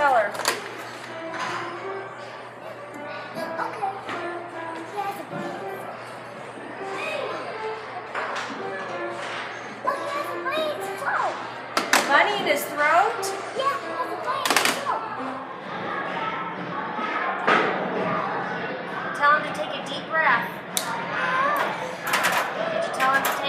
Tell her. Money in his throat? Yeah, has a brain in his throat. Tell him to take a deep breath. Did you tell him to take